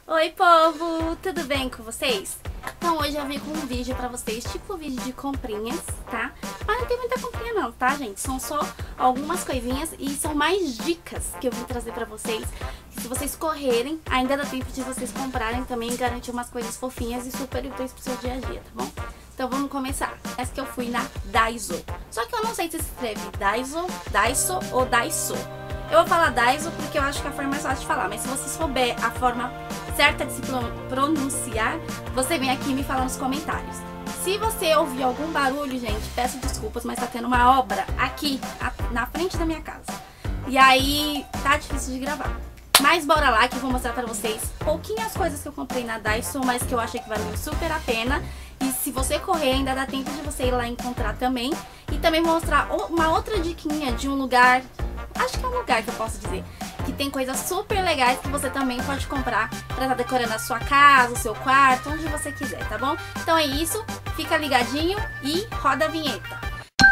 Oi, povo! Tudo bem com vocês? Então hoje eu vim com um vídeo pra vocês, tipo um vídeo de comprinhas, tá? Mas não tem muita comprinha não, tá, gente? São só algumas coisinhas e são mais dicas que eu vim trazer pra vocês. Se vocês correrem, ainda dá tempo de vocês comprarem também e garantir umas coisas fofinhas e super úteis pro seu dia a dia, tá bom? Então vamos começar. Essa que eu fui na Daiso. Só que eu não sei se escreve Daiso ou Daiso. Eu vou falar Daiso porque eu acho que é a forma mais fácil de falar, mas se você souber a forma certa de se pronunciar, você vem aqui e me fala nos comentários. Se você ouvir algum barulho, gente, peço desculpas, mas tá tendo uma obra aqui na frente da minha casa. E aí tá difícil de gravar. Mas bora lá que eu vou mostrar pra vocês pouquinhas coisas que eu comprei na Daiso, mas que eu achei que valeu super a pena. E se você correr, ainda dá tempo de você ir lá encontrar também. E também vou mostrar uma outra diquinha de um lugar, acho que é um lugar que eu posso dizer, que tem coisas super legais que você também pode comprar pra estar decorando a sua casa, o seu quarto, onde você quiser, tá bom? Então é isso, fica ligadinho e roda a vinheta.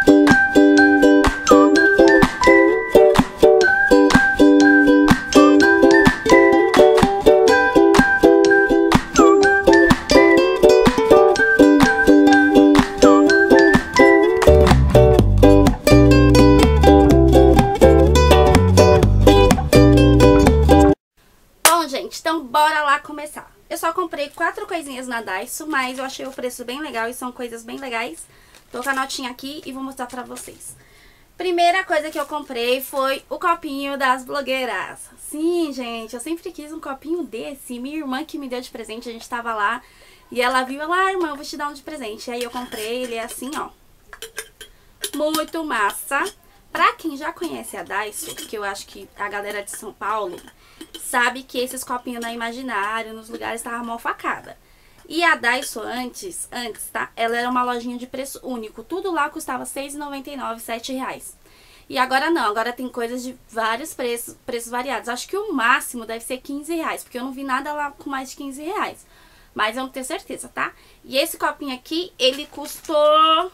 Então bora lá começar. Eu só comprei 4 coisinhas na Daiso, mas eu achei o preço bem legal e são coisas bem legais. Tô com a notinha aqui e vou mostrar pra vocês. Primeira coisa que eu comprei foi o copinho das blogueiras. Sim, gente, eu sempre quis um copinho desse. Minha irmã que me deu de presente, a gente tava lá e ela viu, irmã, eu vou te dar um de presente. Aí eu comprei, ele é assim, ó. Muito massa. Pra quem já conhece a Daiso, que eu acho que a galera de São Paulo sabe que esses copinhos na Imaginário, nos lugares, estavam mal facada. E a Daiso antes, tá? Ela era uma lojinha de preço único. Tudo lá custava R$ 6,99, R$ 7. E agora não, agora tem coisas de vários preços variados. Acho que o máximo deve ser R$ 15, porque eu não vi nada lá com mais de R$ 15. Mas eu não tenho certeza, tá? E esse copinho aqui, ele custou...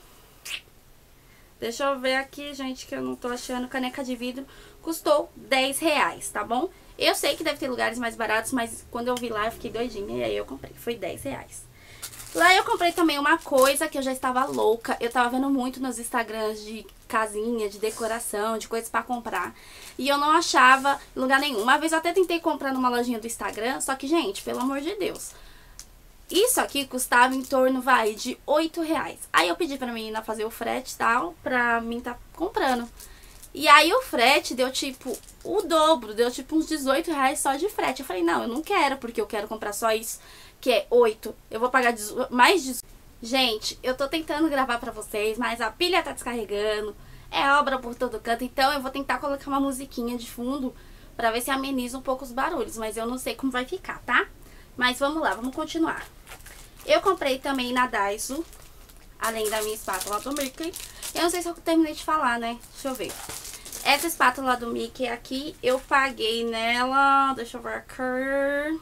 Deixa eu ver aqui, gente, que eu não tô achando. Caneca de vidro custou R$ 10, tá bom? Eu sei que deve ter lugares mais baratos, mas quando eu vi lá eu fiquei doidinha e aí eu comprei. Foi R$ 10. Lá eu comprei também uma coisa que eu já estava louca. Eu tava vendo muito nos Instagrams de casinha, de decoração, de coisas pra comprar. E eu não achava em lugar nenhum. Uma vez eu até tentei comprar numa lojinha do Instagram, só que, gente, pelo amor de Deus, isso aqui custava em torno, de R$ 8. Aí eu pedi pra menina fazer o frete e tal, pra mim tá comprando. E aí o frete deu tipo o dobro, deu tipo uns R$ 18 só de frete. Eu falei, não, eu não quero, porque eu quero comprar só isso, que é 8. Eu vou pagar mais 18. Gente, eu tô tentando gravar pra vocês, mas a pilha tá descarregando, é obra por todo canto, então eu vou tentar colocar uma musiquinha de fundo pra ver se ameniza um pouco os barulhos, mas eu não sei como vai ficar, tá? Mas vamos lá, vamos continuar. Eu comprei também na Daiso, além da minha espátula do Mickey. Eu não sei se eu terminei de falar, né? Deixa eu ver. Essa espátula do Mickey aqui, eu paguei nela... Deixa eu ver aqui.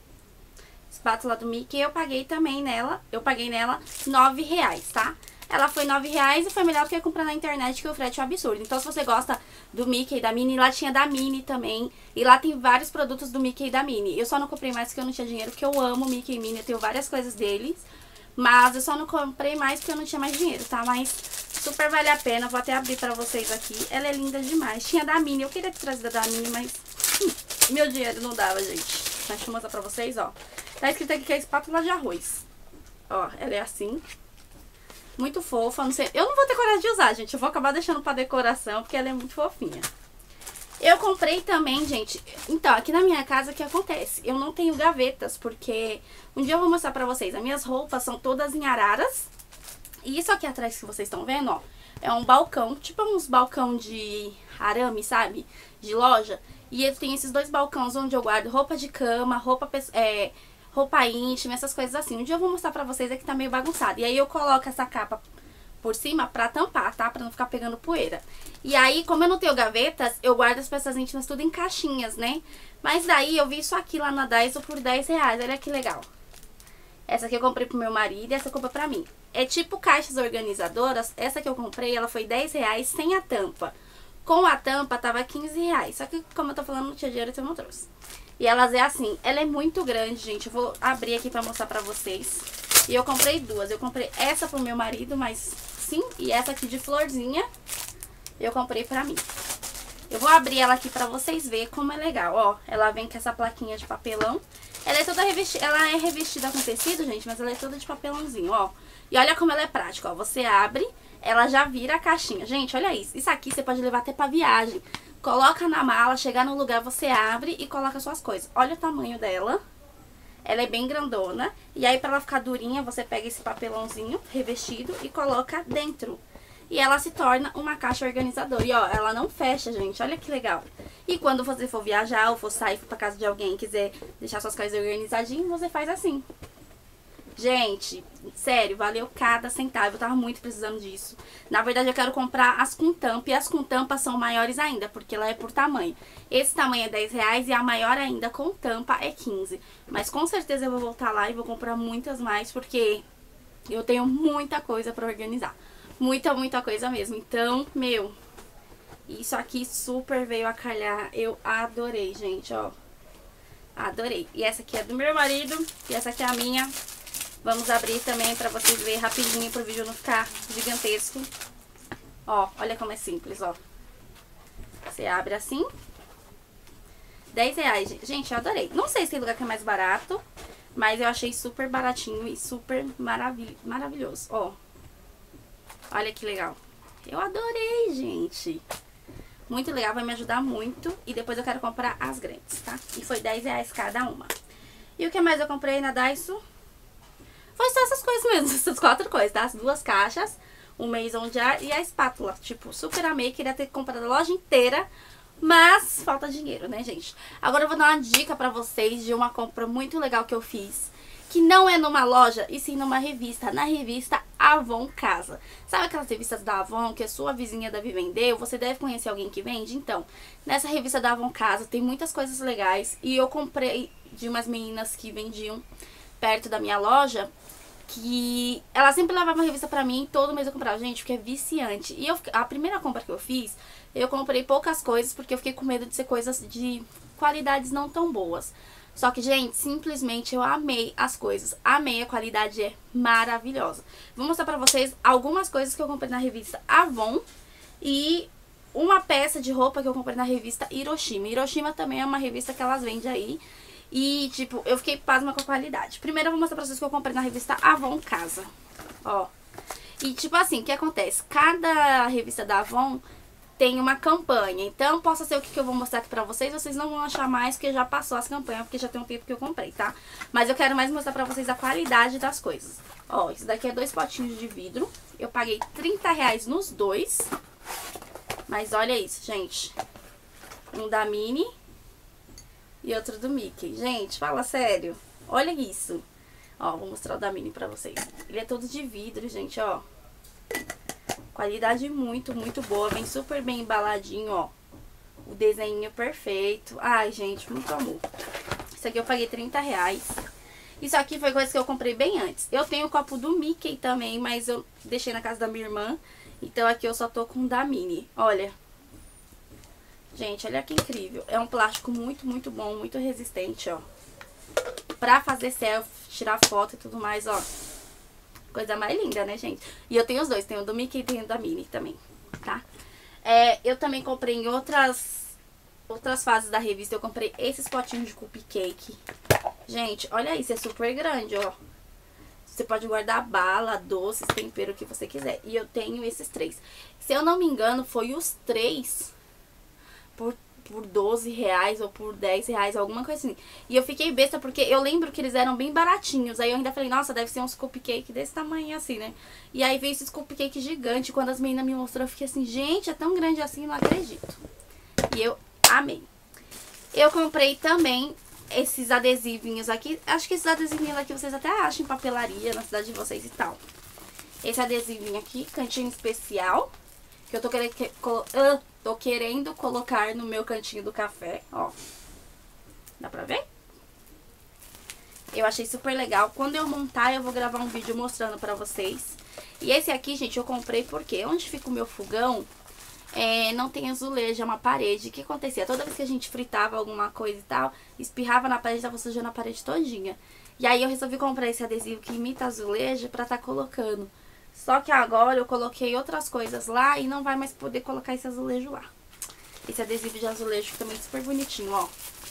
Espátula do Mickey, eu paguei também nela. Eu paguei nela R$ 9, tá? Ela foi R$ 9 e foi melhor do que comprar na internet, que o frete é um absurdo. Então, se você gosta do Mickey e da Minnie, lá tinha da Minnie também. E lá tem vários produtos do Mickey e da Minnie. Eu só não comprei mais porque eu não tinha dinheiro, porque eu amo Mickey e Minnie. Eu tenho várias coisas deles. Mas eu só não comprei mais porque eu não tinha mais dinheiro, tá? Mas super vale a pena. Vou até abrir pra vocês aqui. Ela é linda demais. Tinha da Minnie. Eu queria ter trazido da Minnie, mas meu dinheiro não dava, gente. Deixa eu mostrar pra vocês, ó. Tá escrito aqui que é espátula de arroz. Ó, ela é assim. Muito fofa, não sei. Eu não vou ter coragem de usar, gente. Eu vou acabar deixando pra decoração, porque ela é muito fofinha. Eu comprei também, gente. Então, aqui na minha casa, o que acontece? Eu não tenho gavetas, porque um dia eu vou mostrar pra vocês. As minhas roupas são todas em araras. E isso aqui atrás que vocês estão vendo, ó, é um balcão, tipo uns balcão de arame, sabe? De loja. E eu tenho esses 2 balcões onde eu guardo roupa de cama, roupa íntima, essas coisas assim. Um dia eu vou mostrar pra vocês, aqui tá meio bagunçado. E aí eu coloco essa capa por cima pra tampar, tá? Pra não ficar pegando poeira. E aí, como eu não tenho gavetas, eu guardo as peças íntimas tudo em caixinhas, né? Mas daí eu vi isso aqui lá na Daiso por R$ 10. Olha que legal. Essa aqui eu comprei pro meu marido e essa eu comprei pra mim. É tipo caixas organizadoras. Essa que eu comprei, ela foi R$ 10 sem a tampa. Com a tampa tava R$ 15. Só que, como eu tô falando, não tinha dinheiro, então eu não trouxe. E elas é assim, ela é muito grande, gente. Eu vou abrir aqui pra mostrar pra vocês. E eu comprei duas. Eu comprei essa pro meu marido, mas sim, e essa aqui de florzinha eu comprei pra mim. Eu vou abrir ela aqui pra vocês verem como é legal, ó. Ela vem com essa plaquinha de papelão. Ela é toda revestida, ela é revestida com tecido, gente, mas ela é toda de papelãozinho, ó. E olha como ela é prática, ó. Você abre, ela já vira a caixinha. Gente, olha isso. Isso aqui você pode levar até pra viagem. Coloca na mala, chegar no lugar, você abre e coloca suas coisas. Olha o tamanho dela. Ela é bem grandona. E aí, pra ela ficar durinha, você pega esse papelãozinho revestido e coloca dentro. E ela se torna uma caixa organizadora. E ó, ela não fecha, gente. Olha que legal. E quando você for viajar ou for sair pra casa de alguém e quiser deixar suas coisas organizadinhas, você faz assim. Gente, sério, valeu cada centavo. Eu tava muito precisando disso. Na verdade, eu quero comprar as com tampa. E as com tampa são maiores ainda, porque ela é por tamanho. Esse tamanho é R$10 e a maior ainda com tampa é 15. Mas com certeza eu vou voltar lá e vou comprar muitas mais, porque eu tenho muita coisa pra organizar. Muita coisa mesmo. Então, meu, isso aqui super veio a calhar. Eu adorei, gente, ó. Adorei. E essa aqui é do meu marido e essa aqui é a minha. Vamos abrir também pra vocês verem rapidinho, pro vídeo não ficar gigantesco. Ó, olha como é simples, ó. Você abre assim. R$10, gente, eu adorei. Não sei se tem lugar que é mais barato, mas eu achei super baratinho e super maravilhoso, ó. Olha que legal. Eu adorei, gente. Muito legal, vai me ajudar muito. E depois eu quero comprar as grandes, tá? E foi R$10 cada uma. E o que mais eu comprei na Daiso? Foi só essas coisas mesmo, essas 4 coisas, tá? As 2 caixas, o Mason Jar e a espátula. Tipo, super amei, queria ter comprado a loja inteira, mas falta dinheiro, né, gente? Agora eu vou dar uma dica pra vocês de uma compra muito legal que eu fiz, que não é numa loja, e sim numa revista, na revista Avon Casa. Sabe aquelas revistas da Avon que a sua vizinha deve vender, ou você deve conhecer alguém que vende? Então, nessa revista da Avon Casa tem muitas coisas legais, e eu comprei de umas meninas que vendiam perto da minha loja, que ela sempre levava uma revista pra mim, todo mês eu comprava, gente, porque é viciante. E a primeira compra que eu fiz, eu comprei poucas coisas, porque eu fiquei com medo de ser coisas de qualidades não tão boas. Só que, gente, simplesmente eu amei as coisas, amei, a qualidade é maravilhosa. Vou mostrar pra vocês algumas coisas que eu comprei na revista Avon e uma peça de roupa que eu comprei na revista Hiroshima. Hiroshima também é uma revista que elas vendem aí. E, tipo, eu fiquei pasma com a qualidade. Primeiro eu vou mostrar pra vocês que eu comprei na revista Avon Casa. Ó. E, tipo assim, o que acontece? Cada revista da Avon tem uma campanha. Então, possa ser o que eu vou mostrar aqui pra vocês. Vocês não vão achar mais, porque já passou as campanhas, porque já tem um tempo que eu comprei, tá? Mas eu quero mais mostrar pra vocês a qualidade das coisas. Ó, isso daqui é 2 potinhos de vidro. Eu paguei R$30 nos dois. Mas olha isso, gente. Um da Minnie e outro do Mickey. Gente, fala sério. Olha isso. Ó, vou mostrar o da Minnie pra vocês. Ele é todo de vidro, gente, ó. Qualidade muito boa. Vem super bem embaladinho, ó. O desenho perfeito. Ai, gente, muito amor. Isso aqui eu paguei R$30. Isso aqui foi coisa que eu comprei bem antes. Eu tenho o copo do Mickey também, mas eu deixei na casa da minha irmã. Então aqui eu só tô com o da Minnie. Olha. Gente, olha que incrível. É um plástico muito bom, muito resistente, ó. Pra fazer selfie, tirar foto e tudo mais, ó. Coisa mais linda, né, gente? E eu tenho os dois. Tenho o do Mickey e tenho o da Minnie também, tá? Eu também comprei em outras fases da revista. Eu comprei esses potinhos de cupcake. Gente, olha isso. É super grande, ó. Você pode guardar bala, doces, tempero, o que você quiser. E eu tenho esses 3. Se eu não me engano, foi os 3... por R$12 ou por R$10, alguma coisa assim. E eu fiquei besta porque eu lembro que eles eram bem baratinhos. Aí eu ainda falei, nossa, deve ser uns cupcake desse tamanho assim, né? E aí veio esses cupcake gigante. Quando as meninas me mostraram, eu fiquei assim, gente, é tão grande assim, não acredito. E eu amei. Eu comprei também esses adesivinhos aqui. Acho que esses adesivinhos aqui vocês até acham em papelaria na cidade de vocês e tal. Esse adesivinho aqui, cantinho especial, que eu tô querendo colocar no meu cantinho do café, ó. Dá pra ver? Eu achei super legal. Quando eu montar, eu vou gravar um vídeo mostrando pra vocês. E esse aqui, gente, eu comprei porque onde fica o meu fogão, não tem azulejo, é uma parede. O que acontecia? Toda vez que a gente fritava alguma coisa e tal, espirrava na parede, tava sujando a parede todinha. E aí eu resolvi comprar esse adesivo que imita azulejo pra tá colocando. Só que agora eu coloquei outras coisas lá e não vai mais poder colocar esse azulejo lá. Esse adesivo de azulejo também é super bonitinho, ó.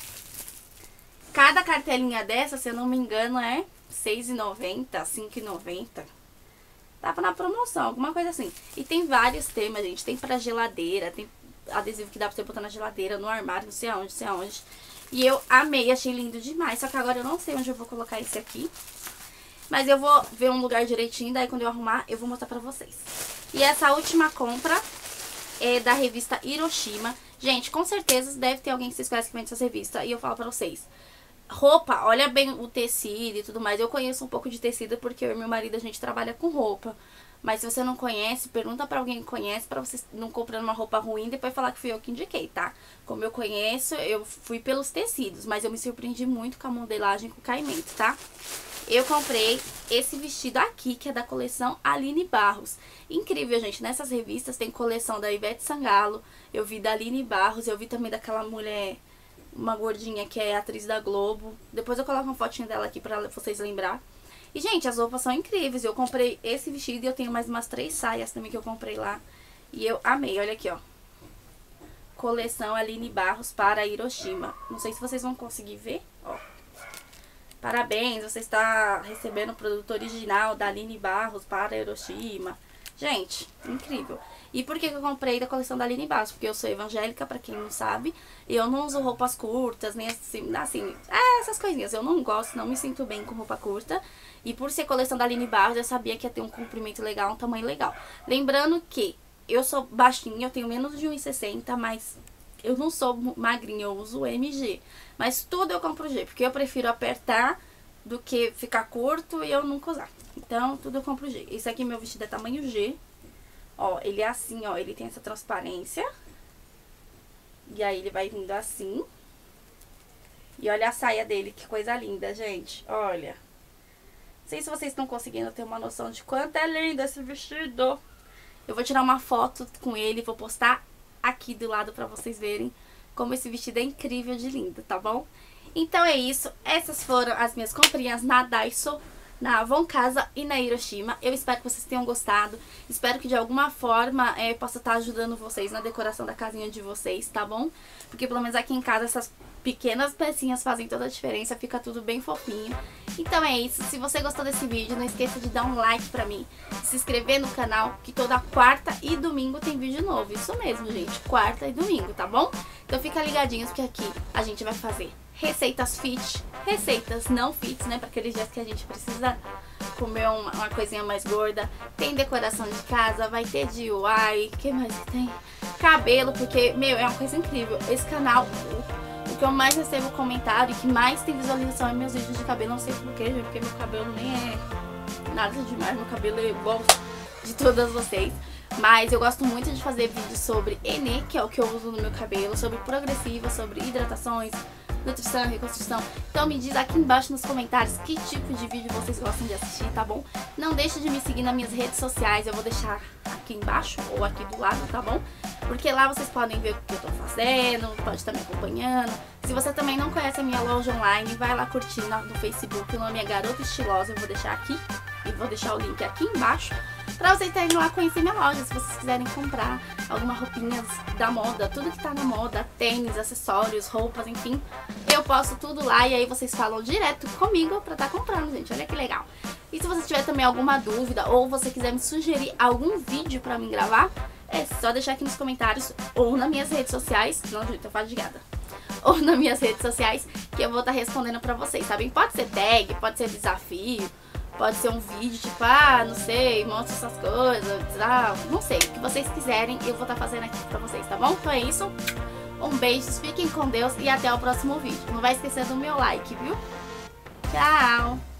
Cada cartelinha dessa, se eu não me engano, é R$6,90, R$5,90. Tava na promoção, alguma coisa assim. E tem vários temas, gente. Tem pra geladeira, tem adesivo que dá pra você botar na geladeira, no armário, não sei aonde, não sei aonde. E eu amei, achei lindo demais. Só que agora eu não sei onde eu vou colocar esse aqui. Mas eu vou ver um lugar direitinho, daí quando eu arrumar, eu vou mostrar pra vocês. E essa última compra é da revista Hiroshima. Gente, com certeza deve ter alguém que vocês conhecem que vende essas revistas. E eu falo pra vocês. Roupa, olha bem o tecido e tudo mais. Eu conheço um pouco de tecido porque eu e meu marido, a gente trabalha com roupa. Mas se você não conhece, pergunta pra alguém que conhece, pra você não comprar uma roupa ruim e depois falar que fui eu que indiquei, tá? Como eu conheço, eu fui pelos tecidos, mas eu me surpreendi muito com a modelagem, com o caimento, tá? Eu comprei esse vestido aqui, que é da coleção Aline Barros. Incrível, gente. Nessas revistas tem coleção da Ivete Sangalo, eu vi da Aline Barros, eu vi também daquela mulher, uma gordinha que é atriz da Globo. Depois eu coloco uma fotinha dela aqui pra vocês lembrar. E, gente, as roupas são incríveis. Eu comprei esse vestido e eu tenho mais umas 3 saias também que eu comprei lá. E eu amei. Olha aqui, ó. Coleção Aline Barros para Hiroshima. Não sei se vocês vão conseguir ver, ó. Parabéns, você está recebendo o produto original da Aline Barros para Hiroshima. Gente, incrível. E por que eu comprei da coleção da Aline Barros? Porque eu sou evangélica, pra quem não sabe. E eu não uso roupas curtas, nem assim, essas coisinhas. Eu não gosto, não me sinto bem com roupa curta. E por ser coleção da Aline Barros, eu sabia que ia ter um comprimento legal, um tamanho legal. Lembrando que eu sou baixinha, eu tenho menos de 1,60, mas eu não sou magrinha, eu uso MG. Mas tudo eu compro G, porque eu prefiro apertar do que ficar curto e eu nunca usar. Então, tudo eu compro G. Esse aqui, meu vestido é tamanho G. Ó, ele é assim, ó, ele tem essa transparência. E aí ele vai vindo assim. E olha a saia dele, que coisa linda, gente. Olha. Não sei se vocês estão conseguindo ter uma noção de quanto é lindo esse vestido. Eu vou tirar uma foto com ele e vou postar aqui do lado pra vocês verem como esse vestido é incrível de lindo, tá bom? Então é isso. Essas foram as minhas comprinhas na Daiso, na Avon Casa e na Hiroshima. Eu espero que vocês tenham gostado. Espero que de alguma forma possa estar ajudando vocês na decoração da casinha de vocês, tá bom? Porque pelo menos aqui em casa essas pequenas pecinhas fazem toda a diferença, fica tudo bem fofinho. Então é isso. Se você gostou desse vídeo, não esqueça de dar um like pra mim, se inscrever no canal, que toda quarta e domingo tem vídeo novo. Isso mesmo, gente. Quarta e domingo, tá bom? Então fica ligadinhos que aqui a gente vai fazer receitas fit, receitas não fit, né? Para aqueles dias que a gente precisa comer uma coisinha mais gorda. Tem decoração de casa, vai ter DIY, o que mais que tem? Cabelo, porque, meu, é uma coisa incrível. Esse canal, o que eu mais recebo comentário e que mais tem visualização é meus vídeos de cabelo. Não sei porquê, gente, porque meu cabelo nem é nada demais. Meu cabelo é igual de todas vocês. Mas eu gosto muito de fazer vídeos sobre Enê, que é o que eu uso no meu cabelo, sobre progressiva, sobre hidratações, nutrição, reconstrução. Então me diz aqui embaixo nos comentários que tipo de vídeo vocês gostam de assistir, tá bom? Não deixe de me seguir nas minhas redes sociais, eu vou deixar aqui embaixo ou aqui do lado, tá bom? Porque lá vocês podem ver o que eu tô fazendo, pode estar me acompanhando. Se você também não conhece a minha loja online, vai lá curtir no Facebook, o nome é Garota Estilosa, eu vou deixar aqui e vou deixar o link aqui embaixo pra vocês estarem lá conhecer minha loja, se vocês quiserem comprar alguma roupinha da moda, tudo que tá na moda, tênis, acessórios, roupas, enfim, eu posto tudo lá e aí vocês falam direto comigo pra tá comprando, gente, olha que legal. E se você tiver também alguma dúvida ou você quiser me sugerir algum vídeo pra mim gravar, é só deixar aqui nos comentários ou nas minhas redes sociais, não, gente, eu faço de gada, ou nas minhas redes sociais que eu vou estar respondendo pra vocês, tá bem? Pode ser tag, pode ser desafio, pode ser um vídeo tipo, não sei, mostra essas coisas, não sei, o que vocês quiserem eu vou estar fazendo aqui pra vocês, tá bom? Então é isso, um beijo, fiquem com Deus e até o próximo vídeo. Não vai esquecer do meu like, viu? Tchau!